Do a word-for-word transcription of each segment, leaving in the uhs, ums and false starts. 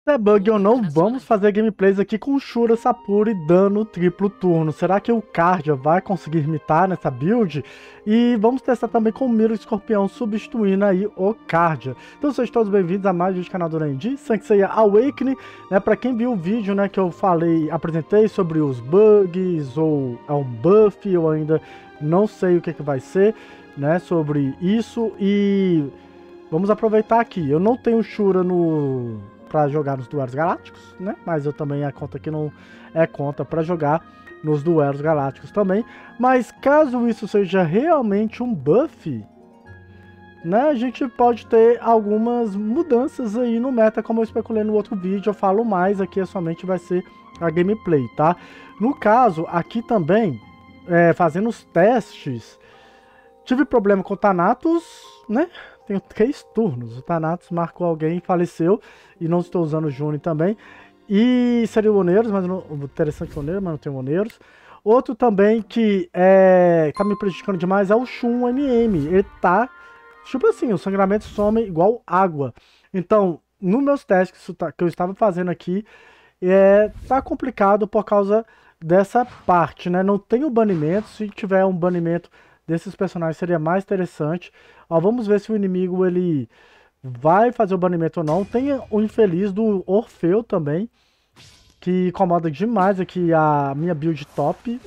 É bug ou não, vamos fazer gameplays aqui com Shura, Sapura e dano triplo turno. Será que o Kardia vai conseguir imitar nessa build? E vamos testar também com o Miro Escorpião, substituindo aí o Kardia. Então sejam todos bem-vindos a mais um vídeo do canal do Randy, Sansei Awakening, né? Pra quem viu o vídeo, né, que eu falei, apresentei sobre os bugs, ou é um buff, eu ainda não sei o que, que vai ser, né, sobre isso. E vamos aproveitar aqui, eu não tenho Shura no... para jogar nos duelos galácticos, né? Mas eu também, a conta aqui não é conta para jogar nos duelos galácticos também. Mas caso isso seja realmente um buff, né? A gente pode ter algumas mudanças aí no meta, como eu especulei no outro vídeo. Eu falo mais, aqui é somente vai ser a gameplay, tá? No caso, aqui também, é, fazendo os testes, tive problema com o Thanatos, né? Tenho três turnos. O Thanatos marcou alguém e faleceu. E não estou usando o Juni também. E seria o Oneiros, mas não, interessante o Oneiros, mas não tem o Oneiros. Outro também que é, tá me prejudicando demais é o Shun M M. Ele tá, tipo assim, o sangramento some igual água. Então, nos meus testes que eu estava fazendo aqui, é, tá complicado por causa dessa parte, né? Não tem o banimento. Se tiver um banimento desses personagens seria mais interessante. Ó, vamos ver se o inimigo ele vai fazer o banimento ou não. Tem o infeliz do Orfeu também, que incomoda demais aqui a minha build top,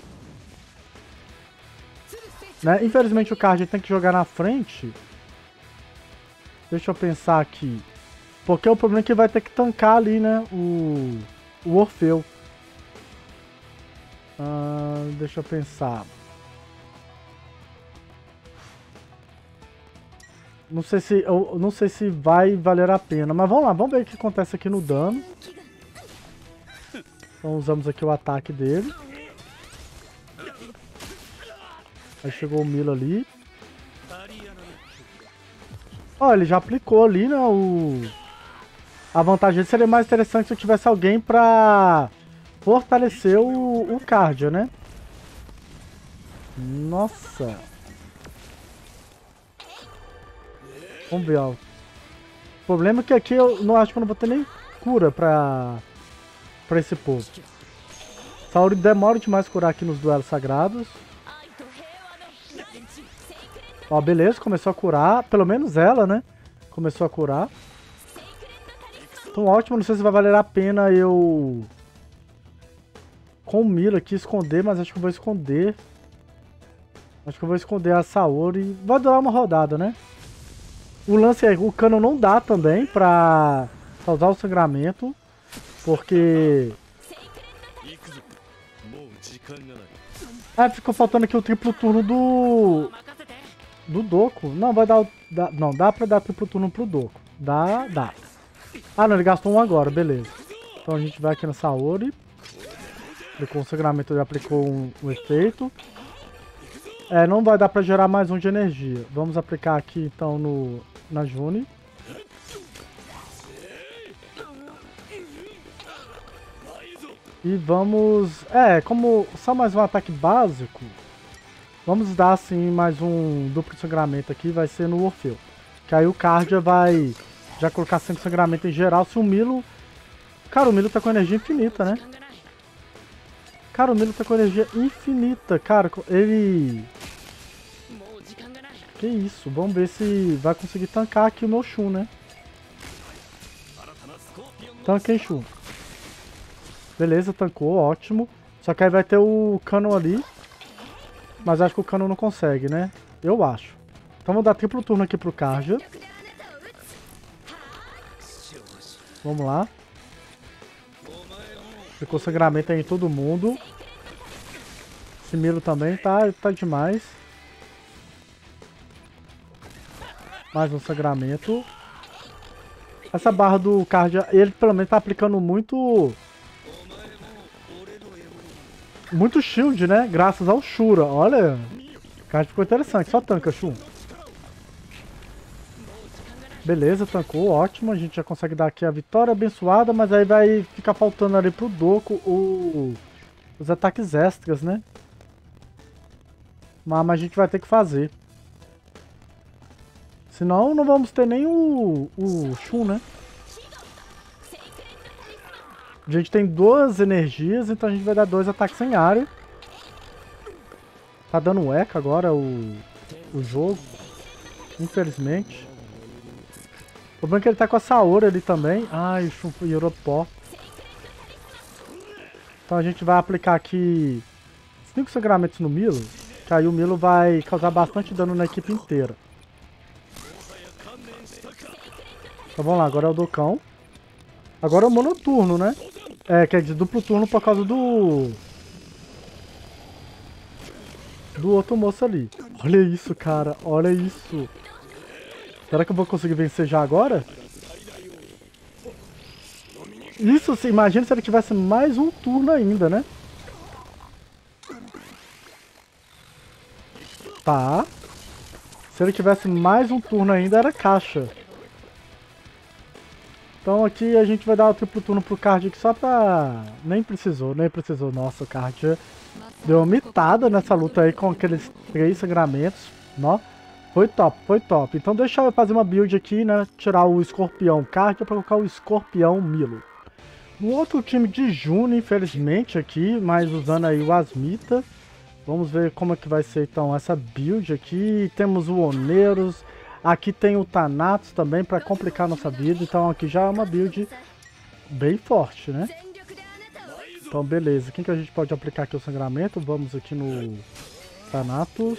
né? Infelizmente o card tem que jogar na frente. Deixa eu pensar aqui, porque o problema é que vai ter que tancar ali, né, o, o Orfeu. Ah, deixa eu pensar. Não sei se eu não sei se vai valer a pena, mas vamos lá, vamos ver o que acontece aqui no dano. Então usamos aqui o ataque dele. Aí chegou o Milo ali. Ó, ele já aplicou ali, né, o... A vantagem dele seria mais interessante se eu tivesse alguém pra fortalecer o, o Kardia, né? Nossa... Vamos ver, ó. O problema é que aqui eu não acho que eu não vou ter nem cura pra, pra esse povo. Saori demora demais curar aqui nos duelos sagrados. Ó, beleza, começou a curar. Pelo menos ela, né? Começou a curar. Então ótimo, não sei se vai valer a pena eu... Com o Milo aqui esconder, mas acho que eu vou esconder. Acho que eu vou esconder a Saori. Vai durar uma rodada, né? O lance é, o cano não dá também pra causar o sangramento, porque... Ah, ficou faltando aqui o triplo turno do... Do Doku. Não, vai dar, dá, não, dá pra dar triplo turno pro Doku. Dá, dá. Ah, não, ele gastou um agora, beleza. Então a gente vai aqui na Saori. Aplicou um sangramento, ele aplicou um, um efeito. É, não vai dar pra gerar mais um de energia. Vamos aplicar aqui então no, na Juni. E vamos... É, como só mais um ataque básico, vamos dar assim mais um duplo sangramento aqui, vai ser no Orfeu. Que aí o Kardia vai já colocar cinco sangramento em geral. Se o Milo... Cara, o Milo tá com energia infinita, né? Cara, o Milo tá com energia infinita, cara, ele... Que isso, vamos ver se vai conseguir tancar aqui o meu Shun, né? Tanquei Shun. Beleza, tancou, ótimo. Só que aí vai ter o Canon ali. Mas acho que o Canon não consegue, né? Eu acho. Então vou dar triplo turno aqui pro Kardia. Vamos lá. Ficou sangramento aí em todo mundo. Esse Milo também tá, tá demais. Mais um sangramento. Essa barra do Kardia, ele pelo menos tá aplicando muito... Muito shield, né? Graças ao Shura. Olha, o Kardia ficou interessante. Só tanca, Shun. Beleza, tancou, ótimo. A gente já consegue dar aqui a vitória abençoada, mas aí vai ficar faltando ali pro Doku o... os ataques extras, né? Mas, mas a gente vai ter que fazer. Senão não vamos ter nem o, o Shun, né? A gente tem duas energias, então a gente vai dar dois ataques em área. Tá dando um eco agora o, o jogo. Infelizmente. O problema é que ele tá com a Saori ali também. Ai, o Shun virou pó. Então a gente vai aplicar aqui cinco sangramentos no Milo. Que aí o Milo vai causar bastante dano na equipe inteira. Então vamos lá, agora é o Dokkan. Agora é o monoturno, né? É, quer dizer, duplo turno por causa do... Do outro moço ali. Olha isso, cara. Olha isso. Será que eu vou conseguir vencer já agora? Isso, você imagina se ele tivesse mais um turno ainda, né? Tá. Se ele tivesse mais um turno ainda, era caixa. Então aqui a gente vai dar o triplo turno pro card aqui só pra... Nem precisou, nem precisou. Nossa, o card deu uma mitada nessa luta aí com aqueles três sangramentos. Nó. Foi top, foi top. Então deixa eu fazer uma build aqui, né? Tirar o escorpião card pra colocar o escorpião Milo. Um outro time de Juno, infelizmente, aqui, mas usando aí o Asmita. Vamos ver como é que vai ser então essa build aqui. Temos o Oneiros. Aqui tem o Thanatos também para complicar a nossa vida. Então aqui já é uma build bem forte, né? Então beleza. Quem que a gente pode aplicar aqui o sangramento? Vamos aqui no Thanatos.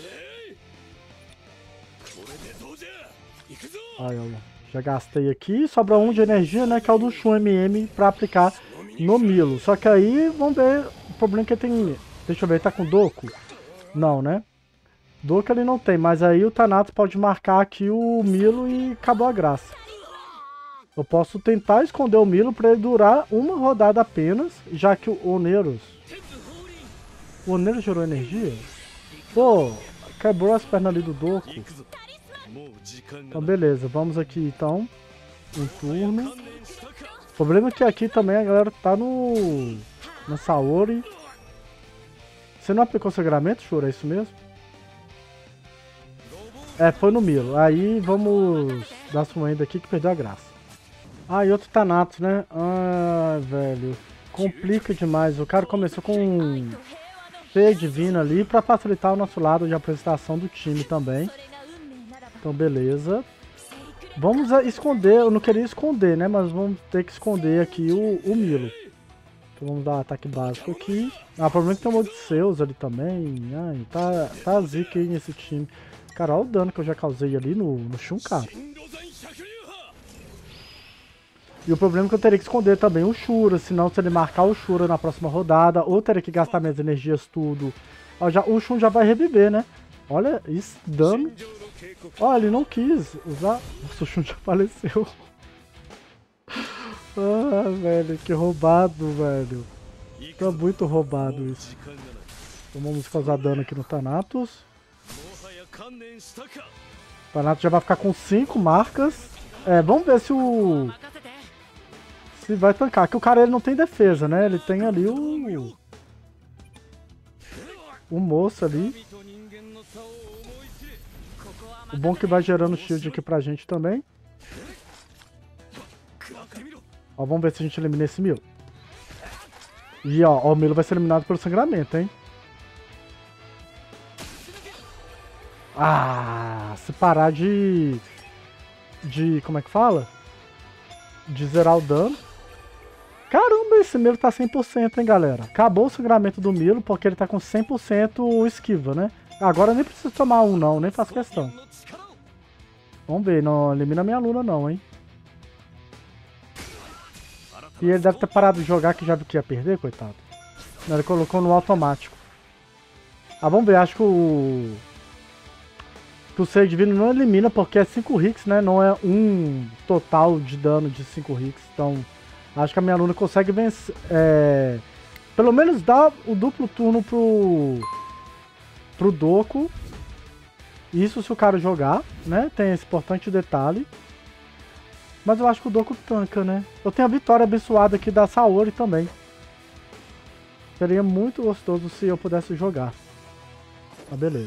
Aí, ó, já gastei aqui. Sobra um de energia, né? Que é o do Shun M M para aplicar no Milo. Só que aí, vamos ver. O problema é que tem... Deixa eu ver, tá com Doku? Não, né? Doku ele não tem, mas aí o Thanatos pode marcar aqui o Milo e acabou a graça. Eu posso tentar esconder o Milo para ele durar uma rodada apenas, já que o Oneiros... O Oneiros gerou energia? Pô, quebrou as pernas ali do Doku. Então beleza, vamos aqui então. Um turno. O problema é que aqui também a galera tá no... Na Saori. Você não aplicou sangramento, Shura? É isso mesmo? É, foi no Milo. Aí vamos dar sua ainda aqui que perdeu a graça. Ah, e outro Thanatos, né? Ah, velho. Complica demais. O cara começou com Feia Divina ali pra facilitar o nosso lado de apresentação do time também. Então, beleza. Vamos esconder. Eu não queria esconder, né? Mas vamos ter que esconder aqui o, o Milo. Então vamos dar um ataque básico aqui. Ah, o problema é que tem um Odisseus ali também. Ai, tá, tá zica aí nesse time. Cara, olha o dano que eu já causei ali no, no Shun, cara. E o problema é que eu teria que esconder também o Shura. Senão, se ele marcar o Shura na próxima rodada, ou teria que gastar minhas energias tudo. Ó, já, o Shun já vai reviver, né? Olha esse dano. Ó, ele não quis usar. Nossa, o Shun já faleceu. Ah, velho, que roubado, velho. Tá muito roubado isso. Então vamos causar dano aqui no Thanatos. O Thanatos já vai ficar com cinco marcas. É, vamos ver se o... Se vai tancar. Que o cara ele não tem defesa, né? Ele tem ali o... O moço ali. O bom que vai gerando shield aqui pra gente também. Ó, vamos ver se a gente elimina esse Milo. E ó, ó, o Milo vai ser eliminado pelo sangramento, hein? Ah, se parar de... De... Como é que fala? De zerar o dano. Caramba, esse Milo tá cem por cento, hein, galera? Acabou o sangramento do Milo, porque ele tá com cem por cento esquiva, né? Agora nem preciso tomar um, não. Nem faço questão. Vamos ver. Não elimina minha Luna, não, hein? E ele deve ter parado de jogar, que já viu que ia perder, coitado. Ele colocou no automático. Ah, vamos ver. Acho que o... Que o Ser Divino não elimina, porque é cinco hits, né? Não é um total de dano de cinco hits. Então, acho que a minha Luna consegue vencer. É... Pelo menos dá o duplo turno pro... Pro Doku. Isso se o cara jogar, né? Tem esse importante detalhe. Mas eu acho que o Doku tanca, né? Eu tenho a vitória abençoada aqui da Saori também. Seria muito gostoso se eu pudesse jogar. Ah, beleza.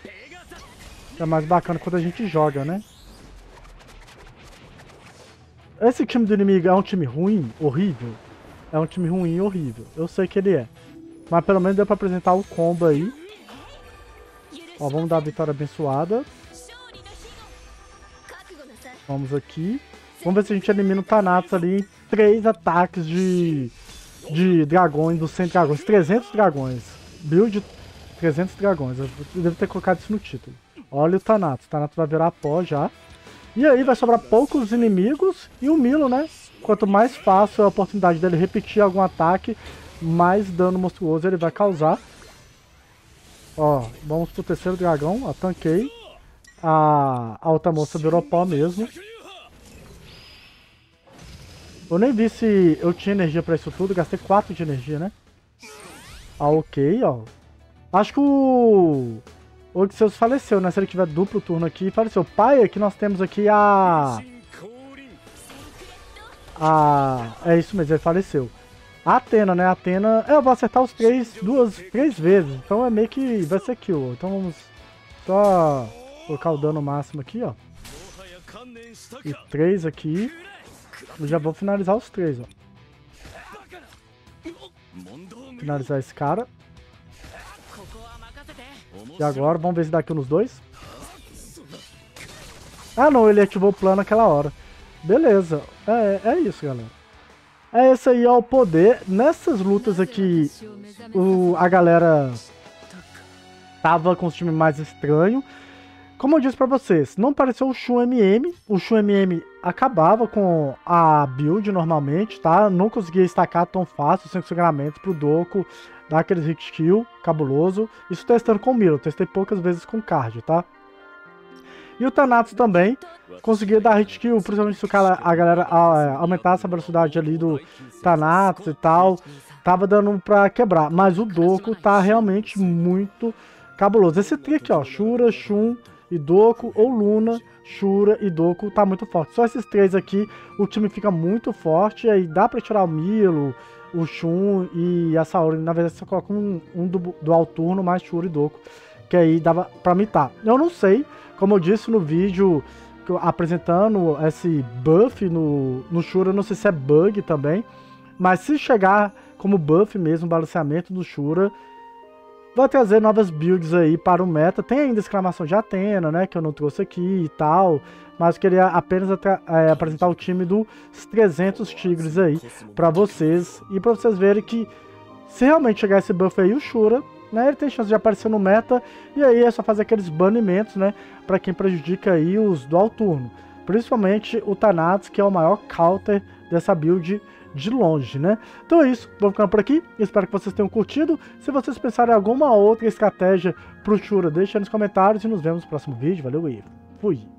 É mais bacana quando a gente joga, né? Esse time do inimigo é um time ruim, horrível? É um time ruim, horrível. Eu sei que ele é. Mas pelo menos deu pra apresentar o combo aí. Ó, vamos dar a vitória abençoada. Vamos aqui. Vamos ver se a gente elimina o Thanatos ali em três ataques de, de dragões, dos cem dragões. trezentos dragões. Build trezentos dragões. Eu devo ter colocado isso no título. Olha o Thanatos. O Thanatos vai virar pó já. E aí vai sobrar poucos inimigos e o Milo, né? Quanto mais fácil a oportunidade dele repetir algum ataque, mais dano monstruoso ele vai causar. Ó, vamos pro terceiro dragão. Ó, tanquei. A, a outra moça virou pó mesmo. Eu nem vi se eu tinha energia pra isso tudo. Gastei quatro de energia, né? Ah, ok, ó. Acho que o... O Odysseus faleceu, né? Se ele tiver duplo turno aqui, faleceu. Pai, aqui nós temos aqui a... A... É isso mesmo, ele faleceu. A Athena, né? A Athena... É, eu vou acertar os três, duas, três vezes. Então é meio que vai ser kill. Então vamos só colocar o dano máximo aqui, ó. E três aqui. Eu já vou finalizar os três, ó. Finalizar esse cara. E agora, vamos ver se dá kill nos dois. Ah não, ele ativou o plano naquela hora. Beleza, é, é isso, galera. É esse aí, ó, o poder. Nessas lutas aqui, o, a galera tava com os times mais estranhos. Como eu disse pra vocês, não pareceu o Shun M M. O Shun M M acabava com a build normalmente, tá? Não conseguia estacar tão fácil, sem sangramento pro Doku. Dar aqueles hit kill cabuloso. Isso testando com o Milo, testei poucas vezes com o Card, tá? E o Thanatos também conseguia dar hit kill, principalmente se o cara, a galera a, aumentasse a velocidade ali do Thanatos e tal. Tava dando pra quebrar, mas o Doku tá realmente muito cabuloso. Esse trio aqui, ó, Shura, Shun e Doku, ou Luna, Shura e Doku, tá muito forte. Só esses três aqui, o time fica muito forte, aí dá pra tirar o Milo, o Shun e a Saori. Na verdade você coloca um, um do, do Alturno mais Shura e Doku, que aí dava pra mitar. Eu não sei, como eu disse no vídeo apresentando esse buff no, no Shura, eu não sei se é bug também, mas se chegar como buff mesmo, o balanceamento do Shura, vai trazer novas builds aí para o meta. Tem ainda exclamação de Athena, né, que eu não trouxe aqui e tal, mas eu queria apenas é, apresentar o time dos trezentos tigres aí para vocês, e para vocês verem que se realmente chegar esse buff aí, o Shura, né, ele tem chance de aparecer no meta, e aí é só fazer aqueles banimentos, né, para quem prejudica aí os dual turno, principalmente o Thanatos, que é o maior counter dessa build de longe, né? Então é isso, vamos ficando por aqui, espero que vocês tenham curtido. Se vocês pensarem em alguma outra estratégia pro Shura, deixa aí nos comentários e nos vemos no próximo vídeo. Valeu e fui!